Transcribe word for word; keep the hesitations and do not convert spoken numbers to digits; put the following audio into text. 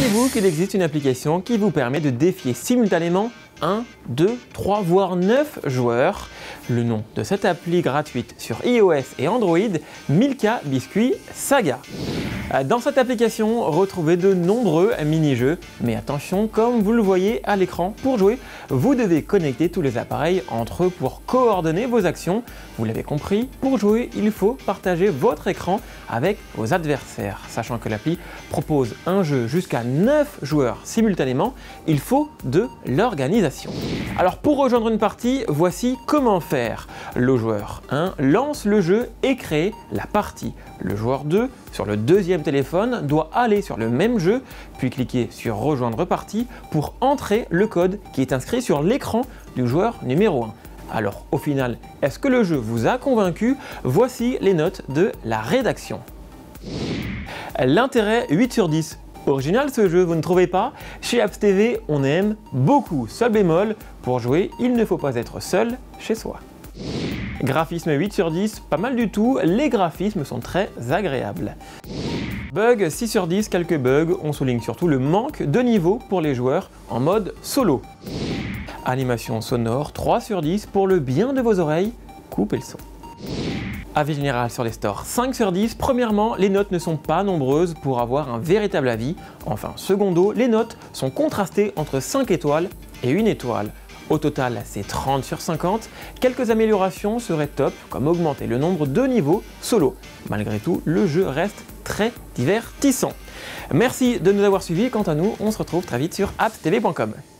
Saviez-vous qu'il existe une application qui vous permet de défier simultanément un, deux, trois, voire neuf joueurs? Le nom de cette appli gratuite sur iOS et Android, Milka Biscuit Saga. Dans cette application, retrouvez de nombreux mini-jeux, mais attention, comme vous le voyez à l'écran, pour jouer, vous devez connecter tous les appareils entre eux pour coordonner vos actions. Vous l'avez compris, pour jouer, il faut partager votre écran avec vos adversaires. Sachant que l'appli propose un jeu jusqu'à neuf joueurs simultanément, il faut de l'organisation. Alors pour rejoindre une partie, voici comment faire. Le joueur un lance le jeu et crée la partie. Le joueur deux, sur le deuxième téléphone, doit aller sur le même jeu, puis cliquer sur rejoindre partie pour entrer le code qui est inscrit sur l'écran du joueur numéro un. Alors au final, est-ce que le jeu vous a convaincu? Voici les notes de la rédaction. L'intérêt huit sur dix. Original ce jeu, vous ne trouvez pas? Chez Apps T V, on aime beaucoup. Seul bémol, pour jouer, il ne faut pas être seul chez soi. Graphisme huit sur dix, pas mal du tout, les graphismes sont très agréables. Bug six sur dix, quelques bugs, on souligne surtout le manque de niveau pour les joueurs en mode solo. Animation sonore trois sur dix, pour le bien de vos oreilles, coupez le son. Avis général sur les stores cinq sur dix, premièrement, les notes ne sont pas nombreuses pour avoir un véritable avis. Enfin, secondo, les notes sont contrastées entre cinq étoiles et une étoile. Au total, c'est trente sur cinquante. Quelques améliorations seraient top, comme augmenter le nombre de niveaux solo. Malgré tout, le jeu reste très divertissant. Merci de nous avoir suivis. Quant à nous, on se retrouve très vite sur apps t v point com.